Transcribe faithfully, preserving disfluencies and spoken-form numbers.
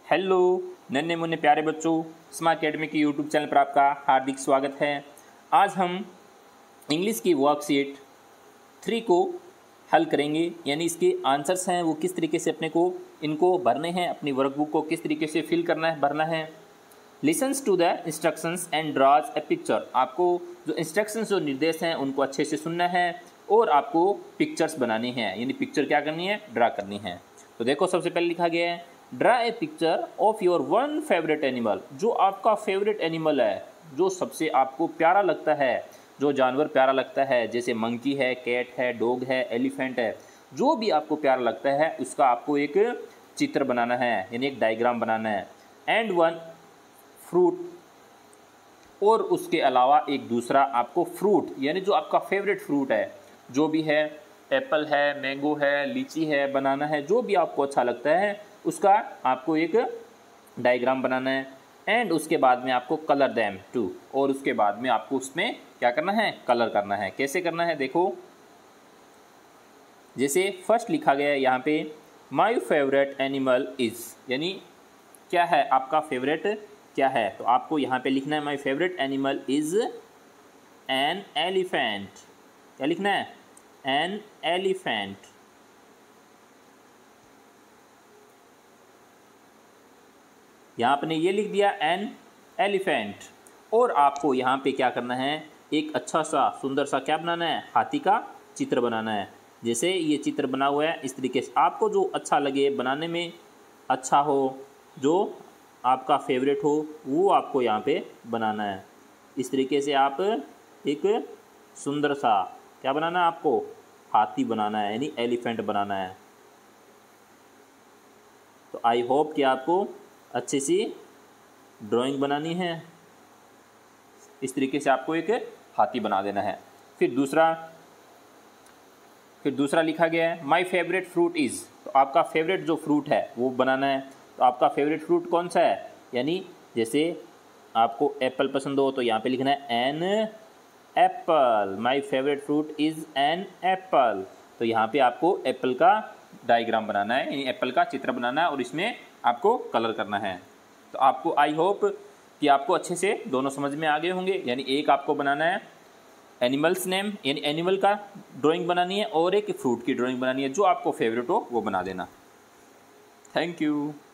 Hello नन्हे मुन्ने प्यारे बच्चों, स्मा अकेडमी की यूट्यूब चैनल पर आपका हार्दिक स्वागत है। आज हम इंग्लिश की वर्कशीट थ्री को हल करेंगे, यानी इसके आंसर्स हैं वो किस तरीके से अपने को इनको भरने हैं, अपनी वर्कबुक को किस तरीके से फिल करना है, भरना है। Listens to the instructions and draws a picture. आपको जो इंस्ट्रक्शंस जो निर्देश हैं उनको अच्छे से सुनना है और आपको पिक्चर्स बनानी है, यानी पिक्चर क्या करनी है, ड्रा करनी है। तो देखो सबसे पहले लिखा गया है draw a picture of your one favourite animal. जो आपका फेवरेट एनिमल है, जो सबसे आपको प्यारा लगता है, जो जानवर प्यारा लगता है, जैसे मंकी है, कैट है, डॉग है, एलिफेंट है, जो भी आपको प्यारा लगता है उसका आपको एक चित्र बनाना है, यानी एक डायग्राम बनाना है। एंड वन फ्रूट, और उसके अलावा एक दूसरा आपको फ्रूट, यानी जो आपका फेवरेट फ्रूट है, जो भी है, एप्पल है, मैंगो है, लीची है, बनाना है, जो भी आपको अच्छा लगता है उसका आपको एक डायग्राम बनाना है। एंड उसके बाद में आपको कलर दैम टू, और उसके बाद में आपको उसमें क्या करना है, कलर करना है। कैसे करना है देखो, जैसे फर्स्ट लिखा गया है यहाँ पे माय फेवरेट एनिमल इज़, यानी क्या है आपका फेवरेट क्या है, तो आपको यहाँ पे लिखना है my favourite animal is an elephant. क्या लिखना है, एन एलिफेंट। यहाँ आपने ये लिख दिया एन एलिफेंट, और आपको यहाँ पे क्या करना है, एक अच्छा सा सुंदर सा क्या बनाना है, हाथी का चित्र बनाना है। जैसे ये चित्र बना हुआ है इस तरीके से, आपको जो अच्छा लगे, बनाने में अच्छा हो, जो आपका फेवरेट हो, वो आपको यहाँ पे बनाना है। इस तरीके से आप एक सुंदर सा क्या बनाना है, आपको हाथी बनाना है, यानी एलिफेंट बनाना है। तो आई होप कि आपको अच्छी सी ड्राइंग बनानी है। इस तरीके से आपको एक हाथी बना देना है। फिर दूसरा फिर दूसरा लिखा गया है माय फेवरेट फ्रूट इज़, तो आपका फेवरेट जो फ्रूट है वो बनाना है। तो आपका फेवरेट फ्रूट कौन सा है, यानी जैसे आपको एप्पल पसंद हो तो यहाँ पे लिखना है an apple. My favourite fruit is an apple. तो यहाँ पे आपको एप्पल का डायग्राम बनाना है, यानी एप्पल का चित्र बनाना है, और इसमें आपको कलर करना है। तो आपको आई होप कि आपको अच्छे से दोनों समझ में आ गए होंगे। यानी एक आपको बनाना है एनिमल्स नेम, यानी एनिमल का ड्राइंग बनानी है, और एक फ्रूट की ड्राइंग बनानी है, जो आपको फेवरेट हो वो बना देना। Thank you.